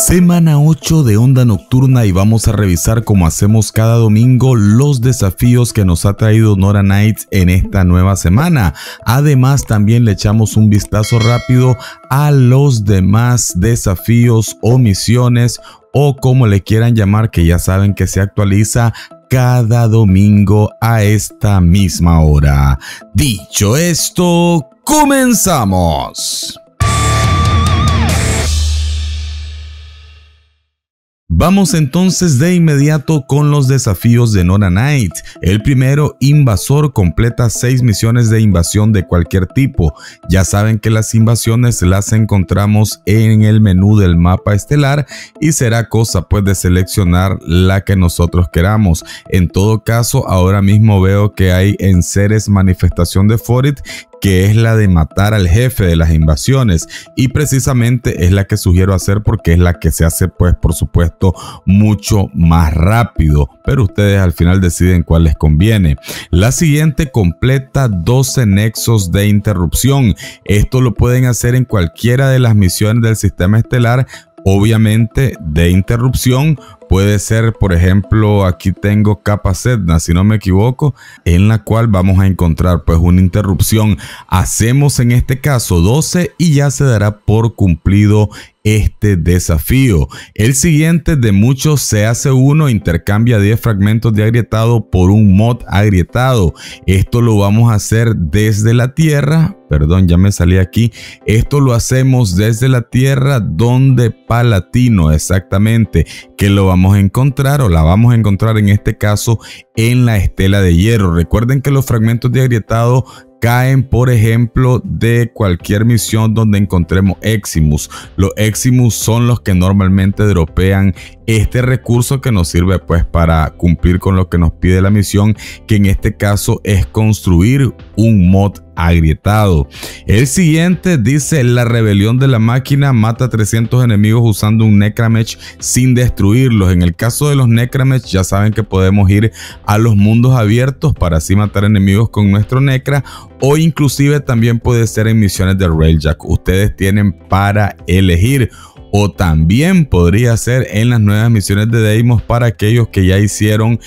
Semana 8 de Onda Nocturna y vamos a revisar, como hacemos cada domingo, los desafíos que nos ha traído Nora Nights en esta nueva semana. Además, también le echamos un vistazo rápido a los demás desafíos o misiones, o como le quieran llamar, que ya saben que se actualiza cada domingo a esta misma hora. Dicho esto, comenzamos. Vamos entonces de inmediato con los desafíos de Nora Nights. El primero, Invasor, completa 6 misiones de invasión de cualquier tipo. Ya saben que las invasiones las encontramos en el menú del mapa estelar y será cosa pues de seleccionar la que nosotros queramos. En todo caso, ahora mismo veo que hay en Ceres manifestación de Forit, que es la de matar al jefe de las invasiones, y precisamente es la que sugiero hacer porque es la que se hace pues por supuesto mucho más rápido, pero ustedes al final deciden cuál les conviene. La siguiente, completa 12 nexos de interrupción. Esto lo pueden hacer en cualquiera de las misiones del sistema estelar, obviamente de interrupción. Puede ser, por ejemplo, aquí tengo Capa Sedna, si no me equivoco, en la cual vamos a encontrar pues una interrupción. Hacemos en este caso 12 y ya se dará por cumplido este desafío. El siguiente, de muchos se hace uno, intercambia 10 fragmentos de agrietado por un mod agrietado. Esto lo vamos a hacer desde la tierra. Perdón, ya me salí aquí. Esto lo hacemos desde la tierra donde Palatino, exactamente, que lo vamos a encontrar, o la vamos a encontrar en este caso en la estela de hierro. Recuerden que los fragmentos de agrietado caen, por ejemplo, de cualquier misión donde encontremos Eximus. Los Eximus son los que normalmente dropean este recurso que nos sirve pues para cumplir con lo que nos pide la misión, que en este caso es construir un mod agrietado. El siguiente dice: la rebelión de la máquina, mata 300 enemigos usando un Necramech sin destruirlos. En el caso de los Necramech ya saben que podemos ir a los mundos abiertos para así matar enemigos con nuestro Necra, o inclusive también puede ser en misiones de Railjack. Ustedes tienen para elegir. O también podría ser en las nuevas misiones de Deimos para aquellos que ya hicieron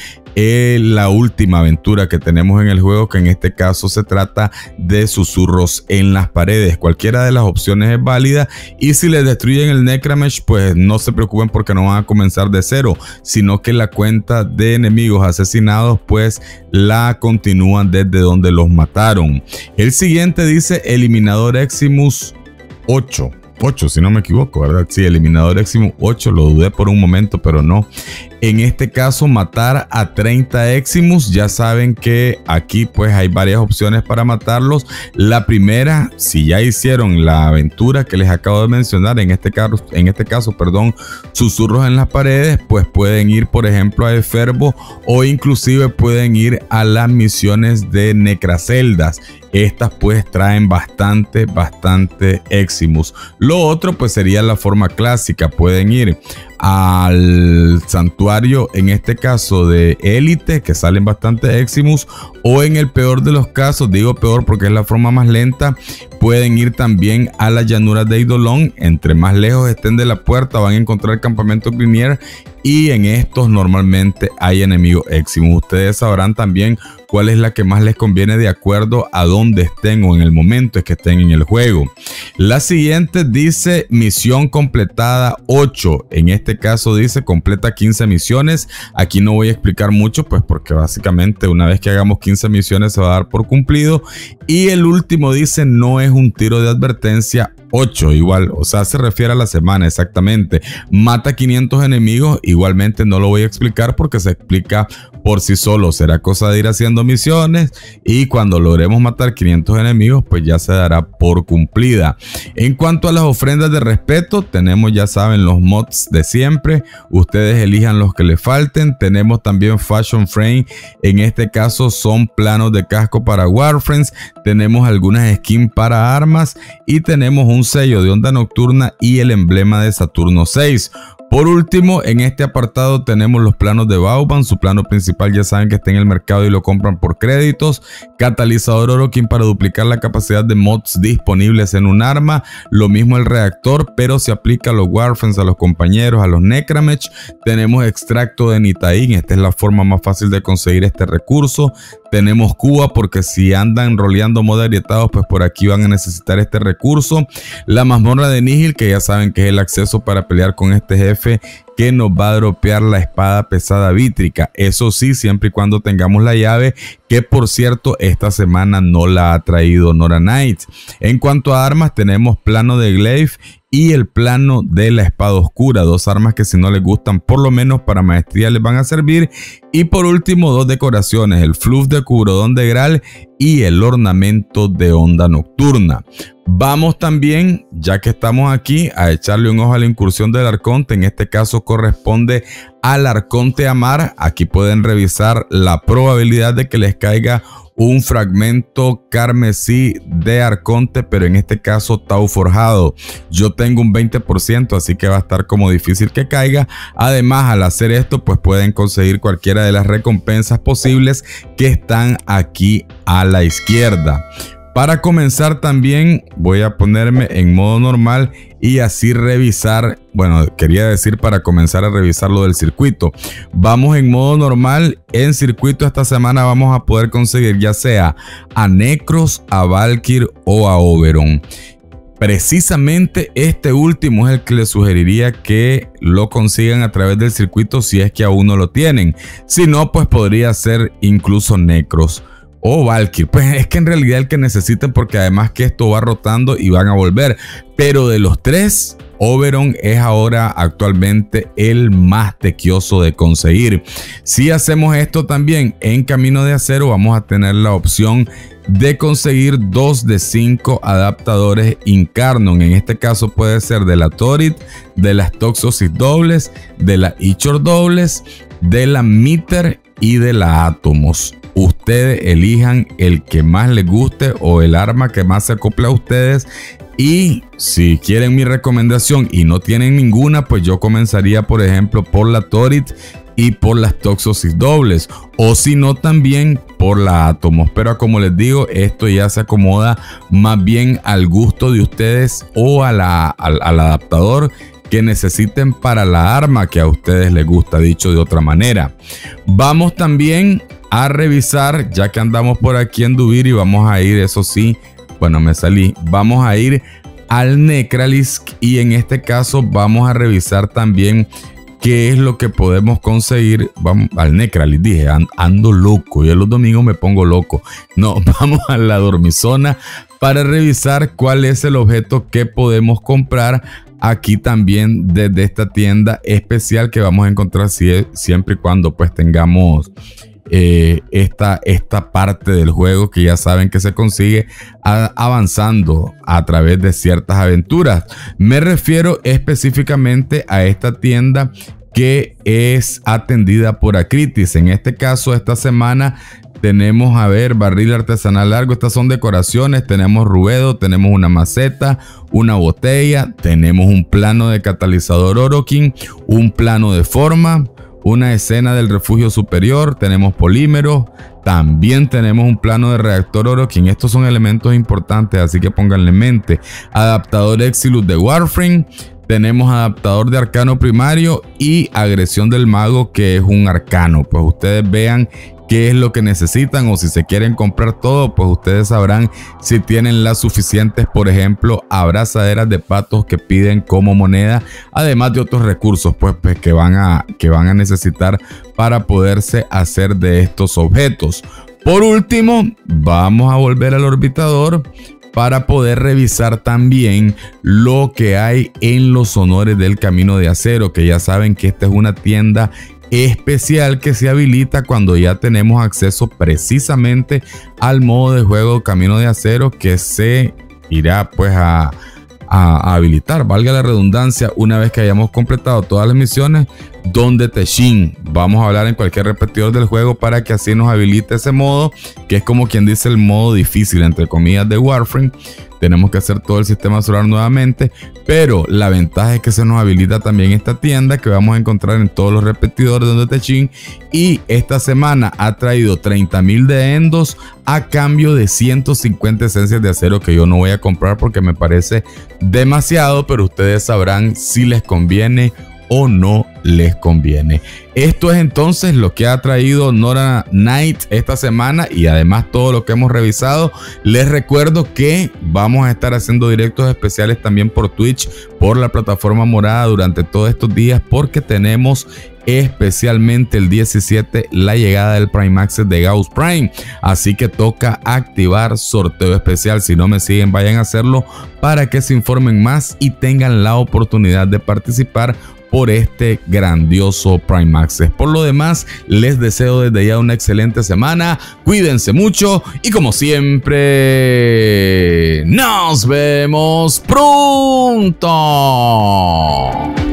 la última aventura que tenemos en el juego, que en este caso se trata de susurros en las paredes. Cualquiera de las opciones es válida, y si les destruyen el Necramech, pues no se preocupen porque no van a comenzar de cero, sino que la cuenta de enemigos asesinados pues la continúan desde donde los mataron. El siguiente dice Eliminador Eximus 8 si no me equivoco, ¿verdad? Sí, Eliminador Eximus 8, lo dudé por un momento, pero no. En este caso, matar a 30 Eximus. Ya saben que aquí pues hay varias opciones para matarlos. La primera, si ya hicieron la aventura que les acabo de mencionar, en este caso, susurros en las paredes, pues pueden ir por ejemplo a Eferbo, o inclusive pueden ir a las misiones de Necraceldas. Estas pues traen bastante Eximus. Lo otro pues sería la forma clásica. Pueden ir al santuario, en este caso de élite, que salen bastante Eximus, o en el peor de los casos, digo peor porque es la forma más lenta, pueden ir también a las llanuras de Eidolon. Entre más lejos estén de la puerta van a encontrar el campamento Grinier, y en estos normalmente hay enemigos Eximus. Ustedes sabrán también cuál es la que más les conviene de acuerdo a dónde estén o en el momento en que estén en el juego. La siguiente dice misión completada 8. En este caso dice completa 15 misiones. Aquí no voy a explicar mucho pues porque básicamente una vez que hagamos 15 misiones se va a dar por cumplido. Y el último dice no es un tiro de advertencia 8, igual, o sea, se refiere a la semana exactamente. Mata 500 enemigos, igualmente no lo voy a explicar porque se explica por sí solo. Será cosa de ir haciendo misiones y cuando logremos matar 500 enemigos, pues ya se dará por cumplida. En cuanto a las ofrendas de respeto, tenemos, ya saben, los mods de siempre. Ustedes elijan los que les falten. Tenemos también Fashion Frame. En este caso son planos de casco para Warframes. Tenemos algunas skins para armas y tenemos un sello de Onda Nocturna y el emblema de Saturno 6. Por último, en este apartado tenemos los planos de Vauban. Su plano principal ya saben que está en el mercado y lo compran por créditos. Catalizador Orokin para duplicar la capacidad de mods disponibles en un arma. Lo mismo el reactor, pero se aplica a los Warframes, a los compañeros, a los Necramech. Tenemos extracto de Nitain. Esta es la forma más fácil de conseguir este recurso. Tenemos Cuba porque si andan roleando modos agrietados, pues por aquí van a necesitar este recurso. La mazmorra de Nihil, que ya saben que es el acceso para pelear con este jefe que nos va a dropear la espada pesada vítrica. Eso sí, siempre y cuando tengamos la llave, que por cierto esta semana no la ha traído Nora Knight. En cuanto a armas, tenemos plano de Glaive y el plano de la espada oscura, dos armas que si no les gustan por lo menos para maestría les van a servir. Y por último, dos decoraciones, el fluff de Cubrodón de Graal y el ornamento de onda nocturna. Vamos también, ya que estamos aquí, a echarle un ojo a la incursión del Arconte. En este caso corresponde al Arconte Amar. Aquí pueden revisar la probabilidad de que les caiga un fragmento carmesí de Arconte, pero en este caso Tau forjado. Yo tengo un 20%, así que va a estar como difícil que caiga. Además, al hacer esto, pues pueden conseguir cualquiera de las recompensas posibles que están aquí a la izquierda. Para comenzar también voy a ponerme en modo normal y así revisar, bueno, quería decir para comenzar a revisar lo del circuito. Vamos en modo normal. En circuito esta semana vamos a poder conseguir ya sea a Necros, a Valkyr o a Oberon. Precisamente este último es el que les sugeriría que lo consigan a través del circuito si es que aún no lo tienen. Si no, pues podría ser incluso Necros o Valkyr. Pues es que en realidad el que necesiten, porque además que esto va rotando y van a volver. Pero de los tres, Oberon es ahora actualmente el más tequioso de conseguir. Si hacemos esto también en Camino de Acero, vamos a tener la opción de conseguir 2 de 5 adaptadores Incarnon. En este caso puede ser de la Thorit, de las Toxosis dobles, de la Ichor dobles, de la Mitter y de la Atomos. Ustedes elijan el que más les guste o el arma que más se acople a ustedes. Y si quieren mi recomendación y no tienen ninguna, pues yo comenzaría por ejemplo por la Thorit y por las Toxosis dobles, o si no también por la Atomos. Pero como les digo, esto ya se acomoda más bien al gusto de ustedes o al adaptador que necesiten para la arma que a ustedes les gusta, dicho de otra manera. Vamos también a revisar, ya que andamos por aquí en Duvir, y vamos a ir, eso sí, bueno, me salí, vamos a ir al Necralisk y en este caso vamos a revisar también qué es lo que podemos conseguir. Vamos al Necralisk, dije, ando loco, yo los domingos me pongo loco. No, vamos a la Dormizona para revisar cuál es el objeto que podemos comprar aquí también desde esta tienda especial que vamos a encontrar siempre y cuando pues tengamos esta parte del juego, que ya saben que se consigue avanzando a través de ciertas aventuras. Me refiero específicamente a esta tienda que es atendida por Acritis. En este caso, esta semana tenemos, a ver, barril artesanal largo. Estas son decoraciones. Tenemos ruedo, tenemos una maceta, una botella, tenemos un plano de catalizador Orokin, un plano de forma, una escena del refugio superior, tenemos polímeros, también tenemos un plano de reactor Orokin. Estos son elementos importantes, así que pónganle en mente. Adaptador Exilus de Warframe, tenemos adaptador de arcano primario y agresión del mago, que es un arcano. Pues ustedes vean qué es lo que necesitan, o si se quieren comprar todo, pues ustedes sabrán si tienen las suficientes, por ejemplo, abrazaderas de patos que piden como moneda, además de otros recursos pues que van a necesitar para poderse hacer de estos objetos. Por último, vamos a volver al orbitador para poder revisar también lo que hay en los honores del Camino de Acero, que ya saben que esta es una tienda especial que se habilita cuando ya tenemos acceso precisamente al modo de juego Camino de Acero, que se irá pues a habilitar, valga la redundancia, una vez que hayamos completado todas las misiones donde Teshin. Vamos a hablar en cualquier repetidor del juego para que así nos habilite ese modo, que es como quien dice el modo difícil entre comillas de Warframe, tenemos que hacer todo el sistema solar nuevamente, pero la ventaja es que se nos habilita también esta tienda que vamos a encontrar en todos los repetidores de Techin, y esta semana ha traído 30,000 de endos a cambio de 150 esencias de acero que yo no voy a comprar porque me parece demasiado, pero ustedes sabrán si les conviene o no les conviene. Esto es entonces lo que ha traído Nora Knight esta semana y además todo lo que hemos revisado. Les recuerdo que vamos a estar haciendo directos especiales también por Twitch, por la plataforma morada durante todos estos días, porque tenemos especialmente el 17 la llegada del Prime Access de Gauss Prime, así que toca activar sorteo especial. Si no me siguen, vayan a hacerlo para que se informen más y tengan la oportunidad de participar por este grandioso Prime Access. Por lo demás, les deseo desde ya una excelente semana, cuídense mucho y como siempre, nos vemos pronto.